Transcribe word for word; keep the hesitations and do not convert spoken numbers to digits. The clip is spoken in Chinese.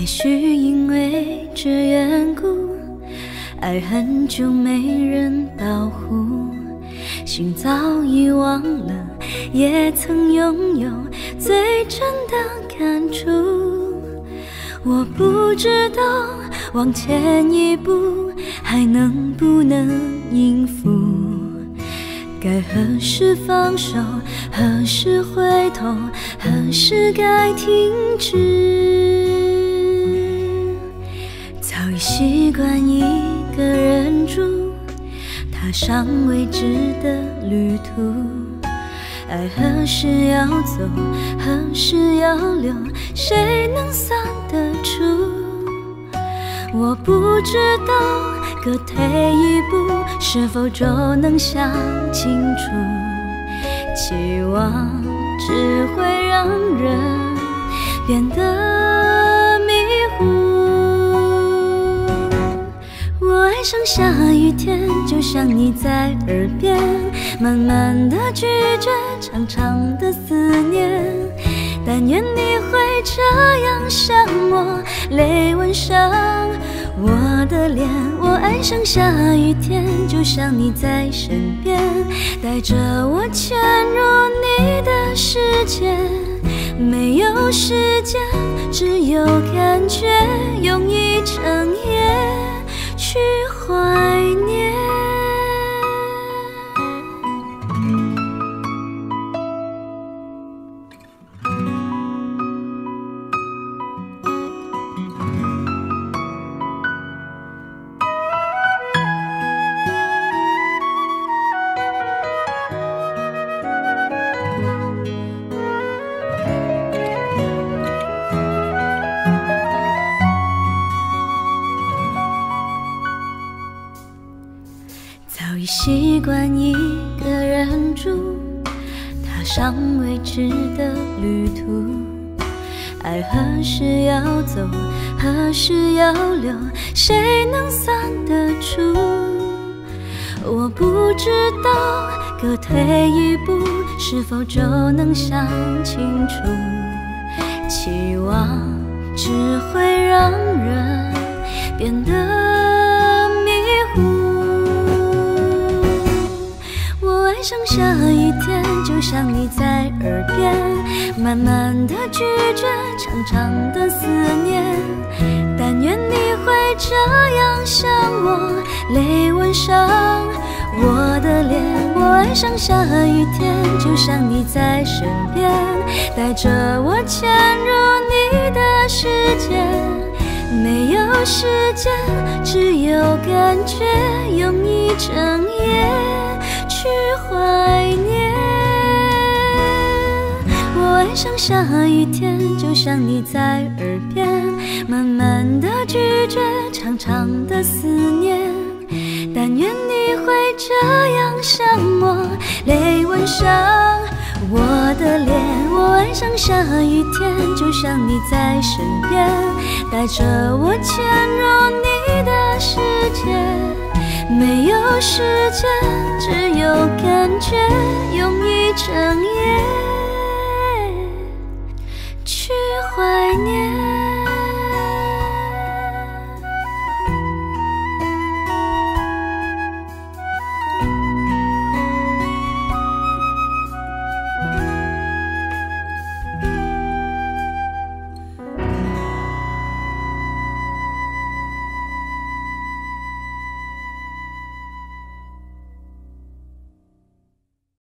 也许因为这缘故，爱很久没人保护，心早已忘了也曾拥有最真的感触。我不知道往前一步还能不能应付，该何时放手，何时回头，何时该停止。早已习惯一个人住，踏上未知的旅途，爱何时要走，何时要留，谁能算得出？我不知道各退一步是否就能想清楚，期望只会让人变得迷糊。我爱上下雨天，就像你在耳边，慢慢的拒绝长长的思念，但愿你会这样想我，泪吻上我的脸。我爱上下雨天，就像你在身边，带着我潜入你的世界，没有时间，只有感觉，用一整夜去怀念。早已习惯一个人住，踏上未知的旅途，爱何时要走，何时要留，谁能算得出？我不知道各退一步是否就能想清楚，期望只会让人变得迷糊。我爱上下雨天，就像你在耳边，慢慢的拒绝长长的思念，但愿你会这样想我，泪吻上我的脸。我爱上下雨天，就像你在身边，带着我潜入你的世界，没有时间，只有感觉，用一整夜去怀念。我爱上下雨天，就像你在耳边，慢慢的拒绝长长的思念，但愿你会这样想我，泪吻上我的脸。我爱上下雨天，就像你在身边，带着我潜入你的世界，没有时间，只有感觉，用一整夜